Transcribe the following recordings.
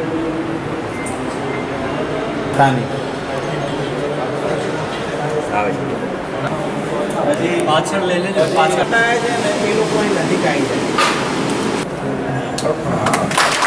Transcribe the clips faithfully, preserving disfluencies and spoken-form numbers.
સ્થાનિક આવે છે હજી પાછળ લઈ લેજો પાછળ થાય છે ને એ લોકો અહીં નજીક આવી જાય.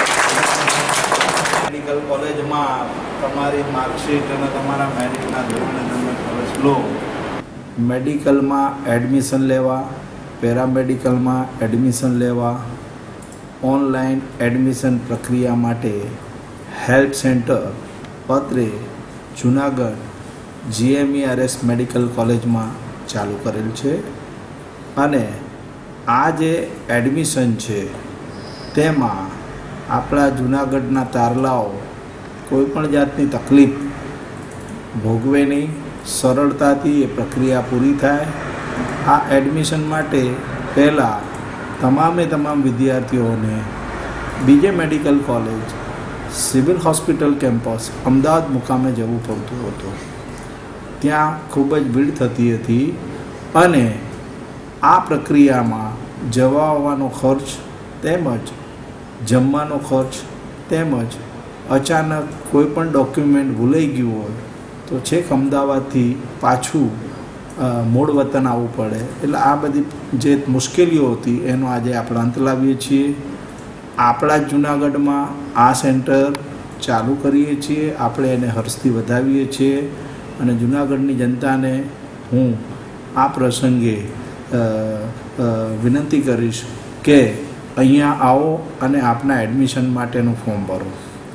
મેડિકલ કોલેજમાં તમારી માર્કશીટ અને તમારા મેરિટના ધોરણે તમે પ્રવેશ લો. મેડિકલમાં એડમિશન લેવા, પેરામેડિકલમાં એડમિશન લેવા, ઓનલાઈન એડમિશન પ્રક્રિયા માટે હેલ્પ સેન્ટર પત્રે જુનાગઢ જીએમઈઆરએસ મેડિકલ કોલેજમાં ચાલુ કરેલ છે. અને આ જે એડમિશન છે તેમાં આપણા જુનાગઢના તારલાઓ કોઈપણ જાતની તકલીફ ભોગવે નહીં, સરળતાથી એ પ્રક્રિયા પૂરી થાય. આ એડમિશન માટે પહેલાં તમામે તમામ વિદ્યાર્થીઓને બીજે medical college civil hospital campus Ahmedabad મુકામે જવું પડતું હતું. ત્યાં ખૂબ જ ભીડ થતી હતી અને આ પ્રક્રિયામાં જવા આવવાનો ખર્ચ તેમજ જમવાનો ખર્ચ તેમજ અચાનક કોઈ પણ ડોક્યુમેન્ટ ભૂલાઈ ગયું હોય તો છેક અમદાવાદથી પાછું મૂળ વતન આવવું પડે. એટલે આ બધી જે મુશ્કેલીઓ હતી એનો આજે આપણે અંત લાવીએ છીએ. આપણા જ જુનાગઢમાં આ સેન્ટર ચાલુ કરીએ છીએ, આપણે એને હર્ષથી વધાવીએ છીએ અને જુનાગઢની જનતાને હું આ પ્રસંગે વિનંતી કરીશ કે અહીંયા આવો અને આપના એડમિશન માટેનું ફોર્મ ભરો.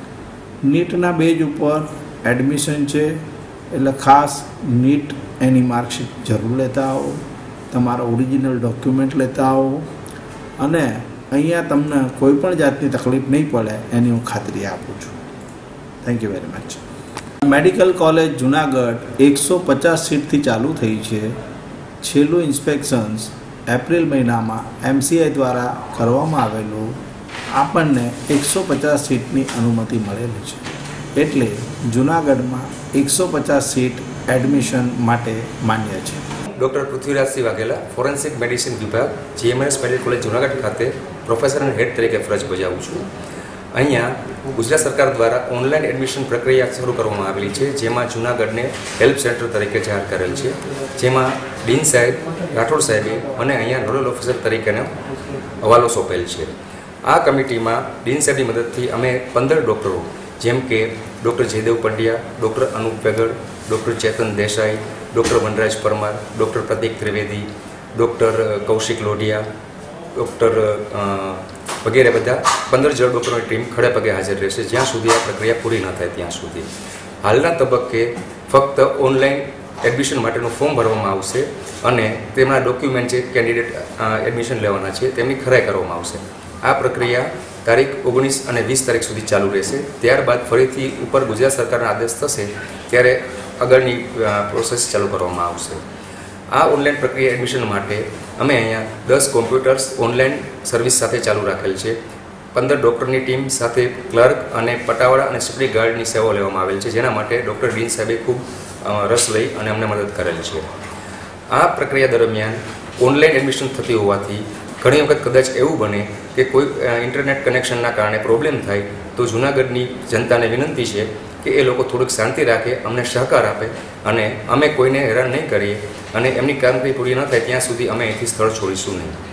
નીટના બેઝ ઉપર એડમિશન છે એટલે ખાસ નીટ એની માર્કશીટ જરૂર લેતા આવો, તમારા ઓરિજિનલ ડોક્યુમેન્ટ લેતા આવો અને અહીંયા તમને કોઈ પણ જાતની તકલીફ નહીં પડે એની હું ખાતરી આપું છું. Thank you very much. Medical college Junagadh એકસો પચાસ સીટથી ચાલુ થઈ છે. છેલ્લું ઇન્સ્પેક્શન્સ એપ્રિલ મહિનામાં એમસીઆઈ દ્વારા કરવામાં આવેલું. આપણને એકસો પચાસ સીટની અનુમતિ મળેલી છે એટલે જુનાગઢમાં એકસો પચાસ સીટ એડમિશન માટે માન્ય છે. Doctor Prithvirajsinh Vaghela, forensic medicine વિભાગ જીએમએસ મેડિકલ કોલેજ જુનાગઢ ખાતે પ્રોફેસર અને હેડ તરીકે ફરજ બજાવું છું. અહીંયા ગુજરાત સરકાર દ્વારા ઓનલાઈન એડમિશન પ્રક્રિયા શરૂ કરવામાં આવેલી છે, જેમાં જુનાગઢને હેલ્પ સેન્ટર તરીકે જાહેર કરેલ છે, જેમાં ડીન સાહેબ, રાઠોડ સાહેબે અને અહીંયા નોડલ ઓફિસર તરીકેનો હવાલો સોંપેલ છે. આ કમિટીમાં ડીન સાહેબની મદદથી અમે પંદર ડૉક્ટરો જેમ કે doctor Jaydev Pandya, doctor Anup Vegad, doctor Chetan Desai, doctor Vanraj Parmar, doctor Pratik Trivedi, doctor Kaushik Lodhiya, doctor વગેરે બધા પંદર જણ ડૉક્ટરોની ટીમ ખડે પગે હાજર રહેશે જ્યાં સુધી આ પ્રક્રિયા પૂરી ન થાય ત્યાં સુધી. હાલના તબક્કે ફક્ત ઓનલાઈન એડમિશન માટેનું ફોર્મ ભરવામાં આવશે અને તેમના ડોક્યુમેન્ટ જે કેન્ડિડેટ એડમિશન લેવાના છે તેમની ખરાઈ કરવામાં આવશે. આ પ્રક્રિયા તારીખ ઓગણીસ અને વીસ તારીખ સુધી ચાલુ રહેશે. ત્યારબાદ ફરીથી ઉપર ગુજરાત સરકારના આદેશ થશે ત્યારે આગળની પ્રોસેસ ચાલુ કરવામાં આવશે. આ ઓનલાઈન પ્રક્રિયા એડમિશન માટે અમે અહીંયા દસ કોમ્પ્યુટર્સ ઓનલાઈન સર્વિસ સાથે ચાલુ રાખેલ છે. પંદર ડૉક્ટરની ટીમ સાથે ક્લર્ક અને પટાવાળા અને સિક્યુરિટી ગાર્ડની સેવાઓ લેવામાં આવેલ છે, જેના માટે ડૉક્ટર ડીન સાહેબે ખૂબ રસ લઈ અને અમને મદદ કરેલ છે. આ પ્રક્રિયા દરમિયાન ઓનલાઈન એડમિશન થતી હોવાથી ઘણી વખત કદાચ એવું બને કે કોઈ ઇન્ટરનેટ કનેક્શનના કારણે પ્રોબ્લેમ થાય તો જૂનાગઢની જનતાને વિનંતી છે કે એ લોકો થોડીક શાંતિ રાખે, અમને સહકાર આપે અને અમે કોઈને હેરાન નહીં કરીએ અને એમની કામગીરી પૂરી ન થાય ત્યાં સુધી અમે અહીંથી સ્થળ છોડીશું નહીં.